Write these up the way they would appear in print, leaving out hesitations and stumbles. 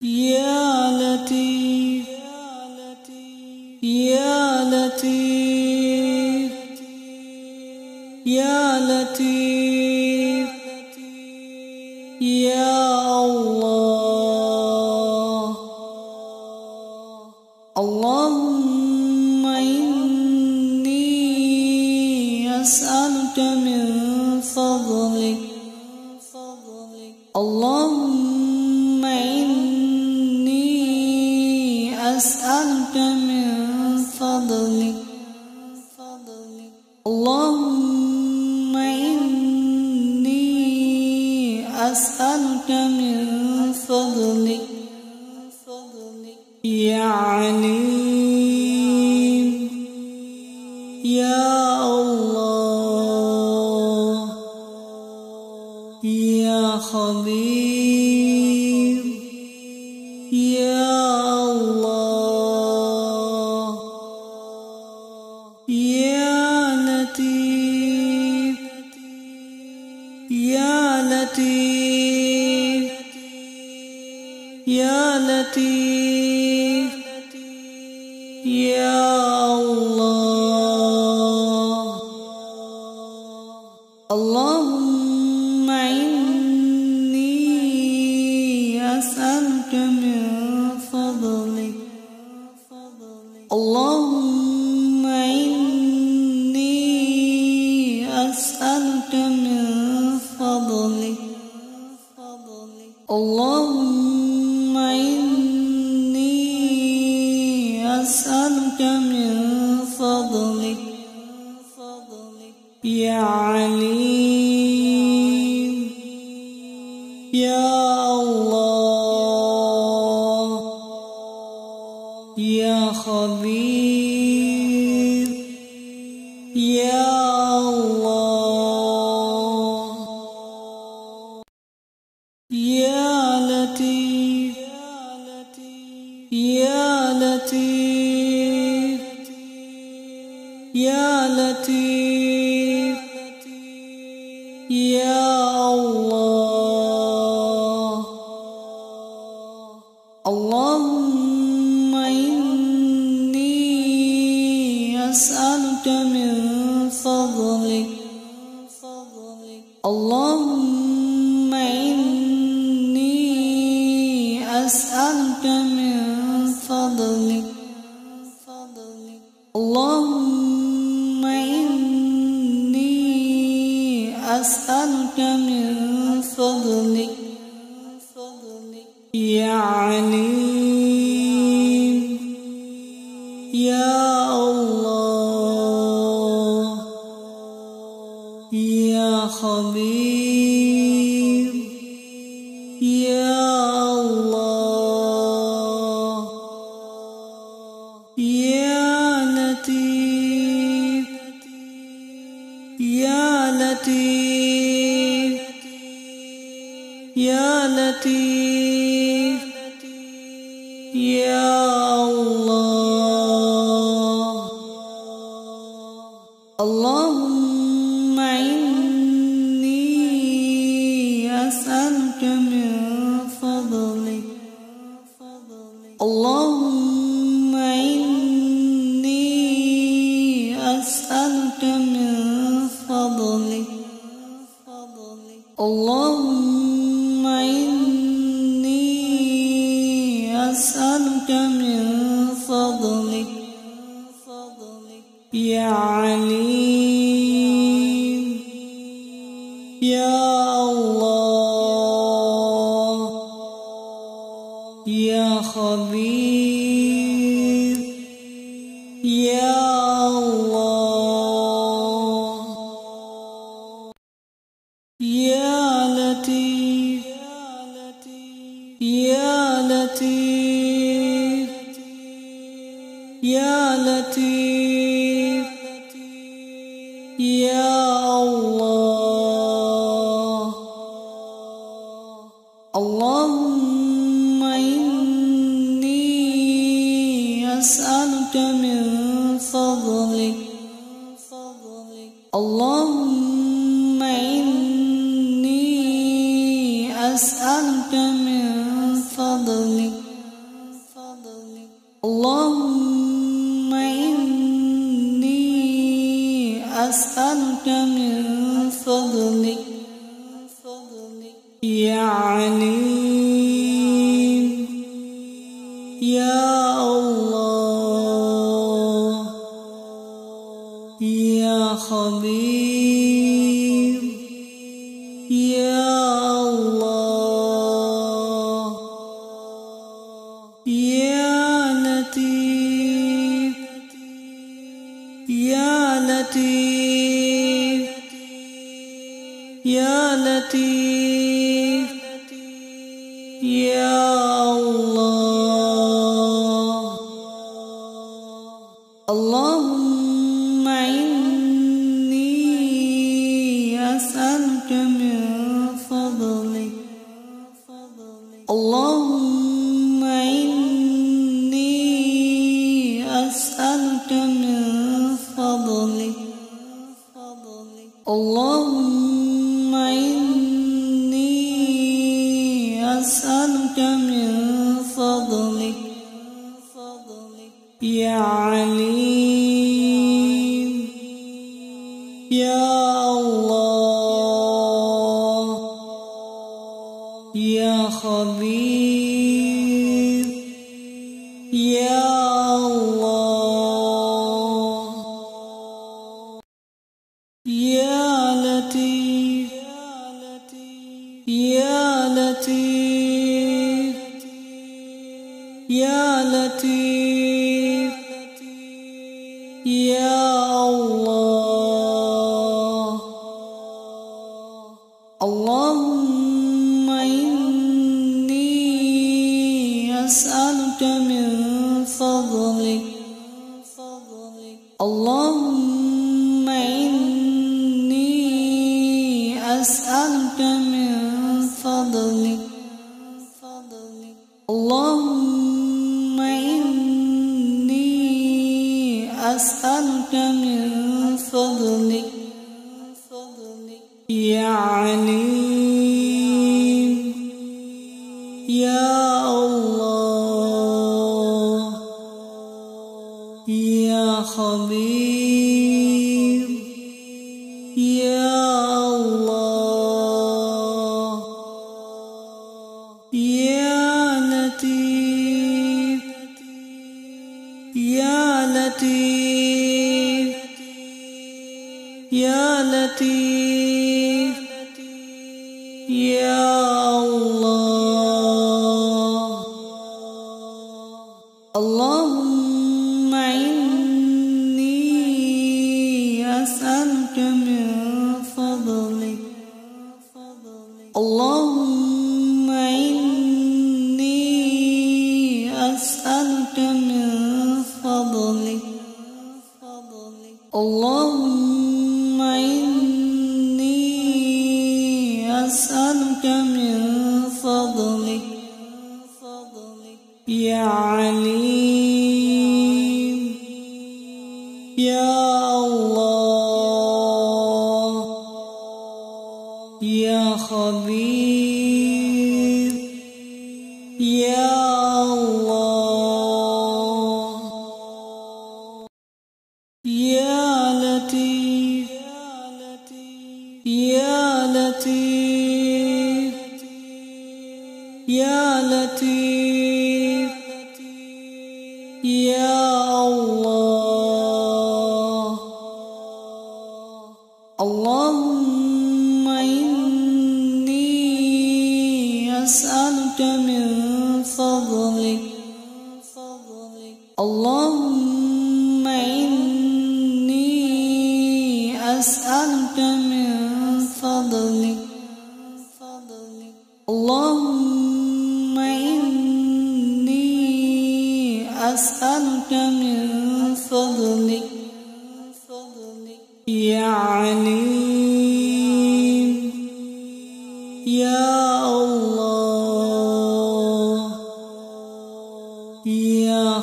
يا لطيف يا لطيف يا لطيف يا الله. اللهم إني أسألك من فضلك. اللهم إني أسألك من فضلك. اللهم إني أسألك من فضلك يا عليم يا الله يا خبير يا الله يا لطيف يا لطيف يا لطيف يا الله. اللهم إني أسألك من فضلك. اللهم إني أسألك من فضلك. اللهم إني أسألك من فضلك يا عليم يا الله يا خبير يا الله يا لطيف يا لطيف يا لطيف يا الله. اللهم إني أسألك من فضلك. اللهم إني أسألك من فضلك. اللهم إني أسألك من فضلك يا عليم يا الله يا خبير يا الله يا لطيف يا لطيف يا لطيف يا الله. اللهم إني أسألك من فضلك. اللهم إني أسألك من فضلك. اللهم إني أسألك من فضلك يا عليم يا الله يا خبير يا الله يا لطيف يا لطيف يا لطيف يا الله. اللهم إني أسألك من فضلك. اللهم إني أسألك من فضلك. أسألك من فضلك يا عليم يا الله يا خبير يا الله يا لطيف يا لطيف يا لطيف يا الله اللهم إني أسألك من فضلك اللهم إني أسألك من فضلك اللهم إني أسألك من فضلك يا عليم يا الله يا خبير يا الله يا لطيف يا لطيف يا لطيف يا الله اللهم إني أسألك من فضلك اللهم إني أسألك من فضلك اللهم إني أسألك من فضلك يا عليم يا الله يا خبير يا الله يا لطيف يا لطيف يا لطيف يا الله اللهم إني أسألك من فضلك اللهم إني أسألك من فضلك اللهم إني أسألك من فضلك يا عليم يا الله يا خبير يا الله يا لطيف يا لطيف يا لطيف يا الله اللهم إني أسألك من فضلك اللهم إني أسألك من فضلك اللهم إني أسألك من فضلك يا عليم يا الله يا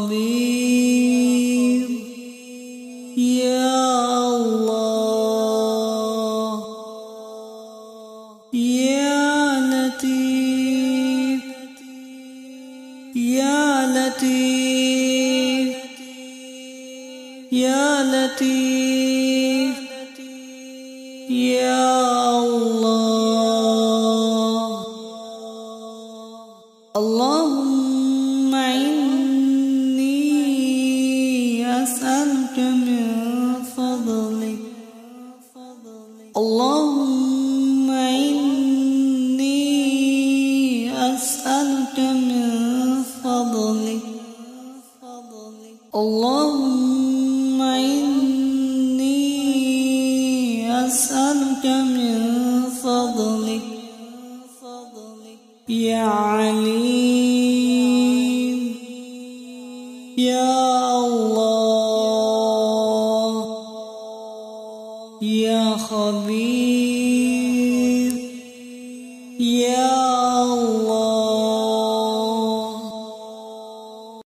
خبير يا الله يا لطيف يا لطيف يا لطيف اللهم إني أسألك من فضلك اللهم إني أسألك من فضلك اللهم إني أسألك من فضلك يا عليم يا الله يا خبير